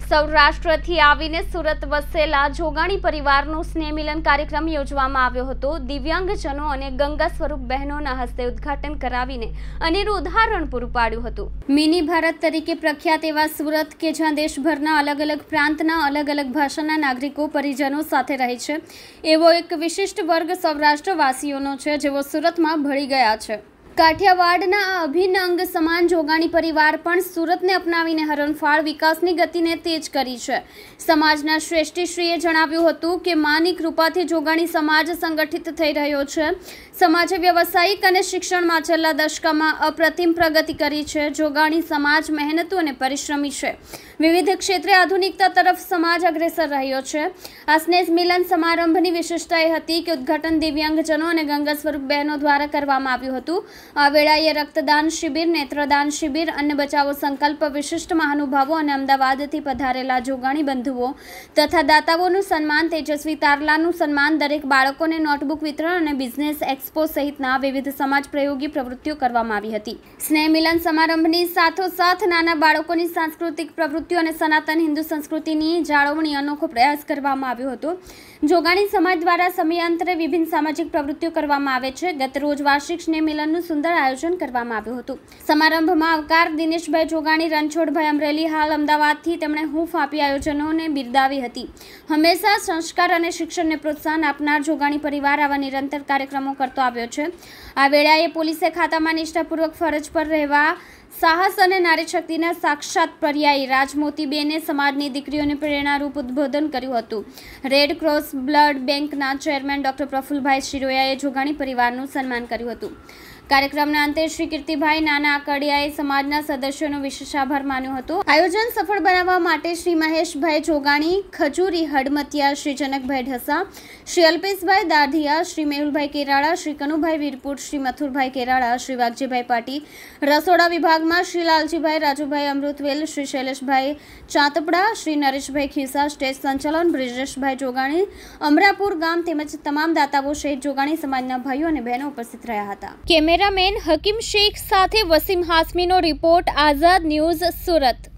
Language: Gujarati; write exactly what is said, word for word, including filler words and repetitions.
સૌરાષ્ટ્રથી આવીને સુરત વસેલા જોગાણી પરિવારનો સ્નેહ મિલન કાર્યક્રમ યોજવામાં આવ્યો હતો। દિવ્યાંગજનો અને ગંગા સ્વરૂપ બહેનોના હસ્તે ઉદ્ઘાટન કરાવીને અનેરું ઉદાહરણ પૂરું પાડ્યું હતું। મિની ભારત તરીકે પ્રખ્યાત એવા સુરત કે જ્યાં દેશભરના અલગ અલગ પ્રાંતના અલગ અલગ ભાષાના નાગરિકો પરિજનો સાથે રહે છે, એવો એક વિશિષ્ટ વર્ગ સૌરાષ્ટ્રવાસીઓનો છે, જેઓ સુરતમાં ભળી ગયા છે। કાઠિયાવાડના આ અભિન્ન અંગ સમાન જોગાણી પરિવાર પણ સુરતને અપનાવીને હરણફાળ વિકાસની ગતિને તેજ કરી છે। સમાજના શ્રેષ્ઠીશ્રીએ જણાવ્યું હતું કે માની કૃપાથી જોગાણી સમાજ સંગઠિત થઈ રહ્યો છે। સમાજે વ્યવસાયિક અને શિક્ષણમાં છેલ્લા દશકામાં અપ્રતિમ પ્રગતિ કરી છે। જોગાણી સમાજ મહેનતુ અને પરિશ્રમી છે। વિવિધ ક્ષેત્રે આધુનિકતા તરફ સમાજ અગ્રેસર રહ્યો છે। આ સ્નેહ મિલન સમારંભની વિશેષતા એ હતી કે ઉદ્ઘાટન દિવ્યાંગજનો અને ગંગા સ્વરૂપ બહેનો દ્વારા કરવામાં આવ્યું હતું। આ વેળાએ રક્તદાન શિબિર, નેત્રદાન શિબિર, અન્ન બચાવો સંકલ્પ, વિશિષ્ટ મહાનુભાવો અને અમદાવાદથી પધારેલા જોગાણી બંધુઓ તથા દાતાઓનું સન્માન, તેજસ્વી તારલાનું સન્માન, દરેક બાળકોને નોટબુક વિતરણ અને બિઝનેસ એક્સપો સહિતના વિવિધ સમાજ પ્રયોગી પ્રવૃત્તિઓ કરવામાં આવી હતી। સ્નેહ મિલન સમારંભની સાથોસાથ નાના બાળકોની સાંસ્કૃતિક પ્રવૃત્તિઓ અને સનાતન હિન્દુ સંસ્કૃતિની જાળવણી અનોખો પ્રયાસ કરવામાં આવ્યો હતો। જોગાણી સમાજ દ્વારા સમયાંતરે વિભિન્ન સામાજિક પ્રવૃત્તિઓ કરવામાં આવે છે। ગત રોજ વાર્ષિક સ્નેહ મિલનનું સુંદર આયોજન કરવામાં આવ્યું હતું। સમારંભમાં આવકાર દિનેશભાઈ જોગાણી, રણછોડભાઈ અમરેલી હાલ અમદાવાદથી તેમણે હૂંફ આપી આયોજનોને બિરદાવી હતી। હંમેશા સંસ્કાર અને શિક્ષણને પ્રોત્સાહન આપનાર જોગાણી પરિવાર આવા નિરંતર કાર્યક્રમો કરતો આવ્યો છે। આ વેળાએ પોલીસે ખાતામાં નિષ્ઠાપૂર્વક ફરજ પર રહેવા સાહસ અને નારી શક્તિના સાક્ષાત પર્યાયી રાજમોતીબેને સમાજની દીકરીઓને પ્રેરણારૂપ ઉદ્બોધન કર્યું હતું। રેડ ક્રોસ બ્લડ બેંકના ચેરમેન ડોક્ટર પ્રફુલભાઈ શિરોયાએ જોગાણી પરિવારનું સન્માન કર્યું હતું। કાર્યક્રમના અંતે શ્રી કીર્તિભાઈ નાના આકડિયાએ સમાજના સદસ્યોનો વિશેષ આભાર માન્યો હતો। આયોજન સફળ બનાવવા માટે શ્રી મહેશભાઈ જોગાણી, ખજૂરી હડમતિયા, શ્રી જનકભાઈ ઢસા, શ્રી અલ્પેશભાઈ દાઢિયા, શ્રી મેહુલભાઈ કેરાળા, શ્રી કનુભાઈ વીરપુર, શ્રી મથુરભાઈ કેરાળા, શ્રી વાઘજીભાઈ પાટી, રસોડા વિભાગમાં શ્રી લાલજીભાઈ, રાજુભાઈ અમૃતવેલ, શ્રી શૈલેષભાઈ ચાંતપડા, શ્રી નરેશભાઈ ખીસા, સ્ટેજ સંચાલન બ્રિજેશભાઈ જોગાણી, અમરાપુર ગામ તેમજ તમામ દાતાઓ સહિત જોગાણી સમાજના ભાઈઓ અને બહેનો ઉપસ્થિત રહ્યા હતા। કેમેરામેન હકીમ શેખ સાથે વસીમ હાસમીનો રિપોર્ટ, આઝાદ ન્યૂઝ, સુરત।